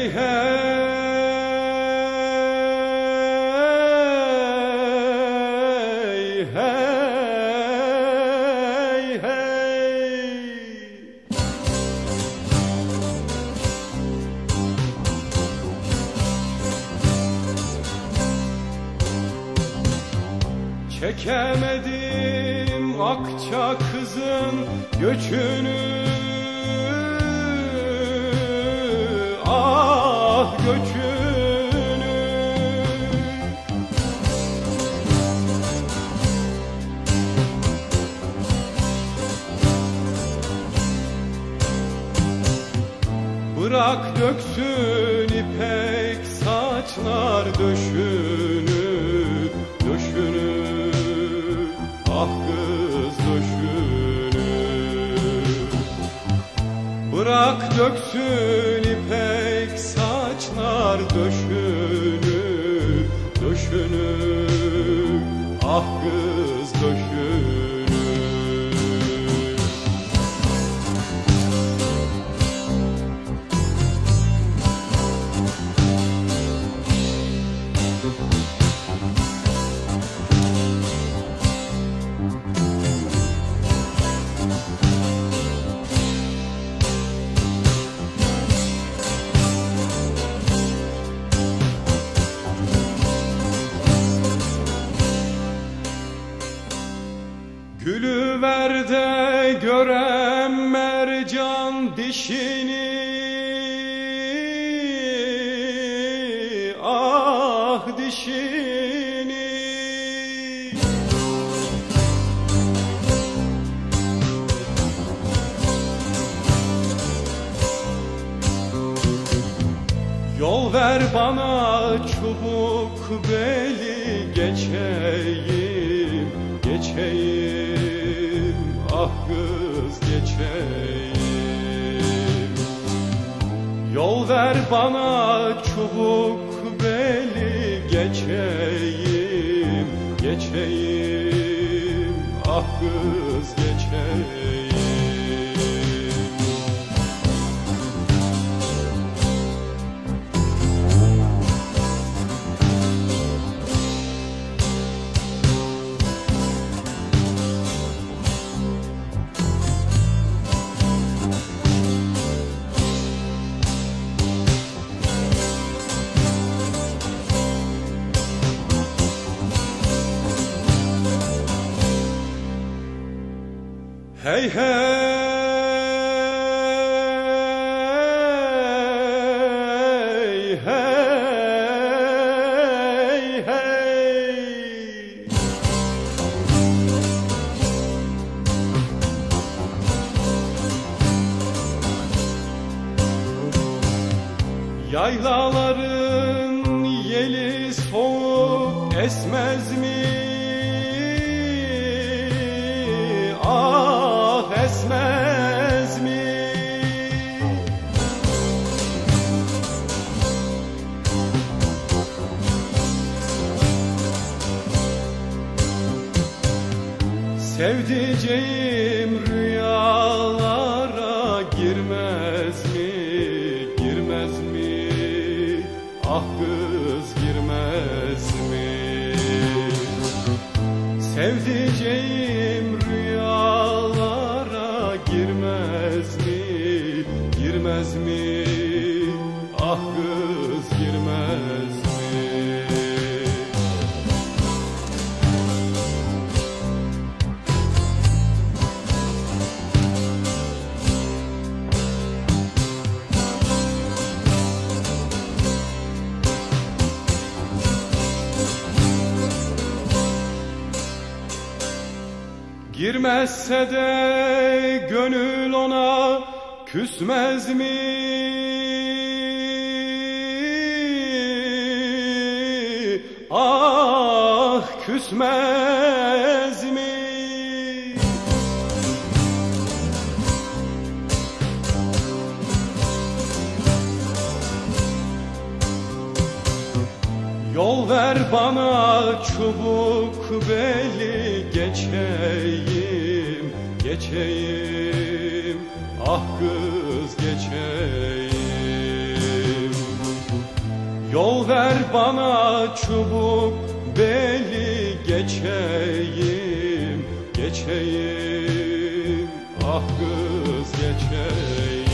Hey hey hey hey. Çekemedim Akça kızın göçünü, ah göçünü. Bırak döksün ipek saçlar döşünü, döşünü, ah kız döşünü. Bırak döksün ipek saçlar döşünü, döşünü, ah kız döşünü. Gülüver de görem mercan dişini, ah dişini. Yol ver bana çubuk beli, geçeyim, geçeyim, ah kız geçeyim. Yol ver bana çubuk beli, geçeyim, geçeyim, ah kız geçeyim. Hey hey hey hey. Yaylaların yeli soğuk esmez mi? Ah esmez mi? Sevdiceğim rüyalara girmez mi? Girmez mi? Ah kız girmez mi? Sevdiceğim rüyalara girmez mi? Girmez mi? Ah kız girmez mi? Girmezse de gönül ona küsmez mi? Ah küsmez mi? Yol ver bana çubuk beli, geçeyim, geçeyim, ah kız geçeyim. Yol ver bana çubuk beli, geçeyim, geçeyim, ah kız geçeyim.